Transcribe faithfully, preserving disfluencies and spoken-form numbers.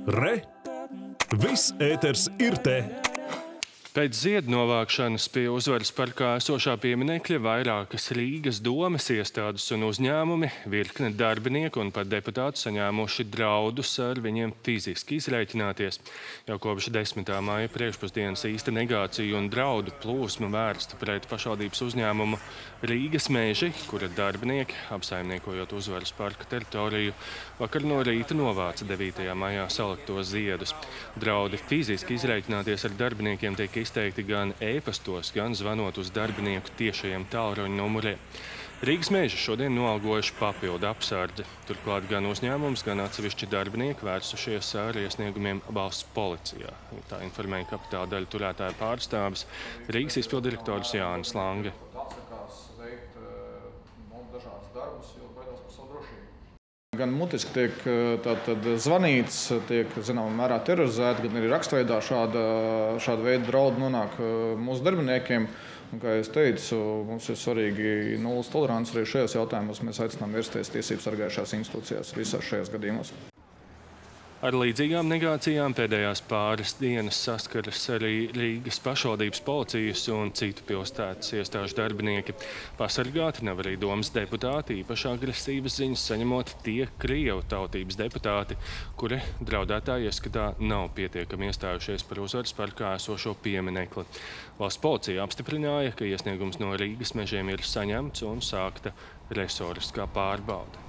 Re! Viss ēters ir te! Pēc ziedu novākšanas pie Uzvaras parkā esošā pieminekļa vairākas Rīgas domes iestādes un uzņēmumi, virkne darbinieku un pat deputāti saņēmuši draudus ar viņiem fiziski izrēķināties. Jau kopš desmitā māja priekšpusdienas īsta negācija un draudu plūsma vērsta pret pašvaldības uzņēmumu Rīgas Meži, kura darbinieki, apsaimniekojot Uzvaras parka teritoriju, vakar no rīta novāca devītajā maijā saliktos ziedus. Draudi fiziski izrēķināties ar darbiniekiem tiek izteikti gan e-pastos, gan zvanot uz darbinieku tiešajiem tālruņa numuriem. Rīgas Meži šodien noalgojuši papildu apsardzi. Turklāt gan uzņēmums, gan atsevišķi darbinieki vērsušies ar iesniegumiem valsts policijā. Tā informēja kapitāla daļu turētāja pārstāvis Rīgas izpildirektors Jānis Lange. Gan mutiski tiek tātad zvanīts, tiek zināmā mērā terorizēti, gan arī rakstveidā šāda, šāda veida draudi nonāk mūsu darbiniekiem. Un, kā es teicu, mums ir svarīgi nulles tolerants arī šajos jautājumos. Mēs aicinām vērsties tiesību sargājušās institūcijās visās šajos gadījumos. Ar līdzīgām negācijām pēdējās pāris dienas saskaras arī Rīgas pašvaldības policijas un citu pilsētas iestāžu darbinieki. Pasargāti nav arī domas deputāti, īpaši agresīvas ziņas saņemot tie Krievu tautības deputāti, kuri draudētāji ieskatā nav pietiekami iestājušies par Uzvaras parkā esošo pieminekli. Valsts policija apstiprināja, ka iesniegums no Rīgas Mežiem ir saņemts un sākta resoriskā pārbaude.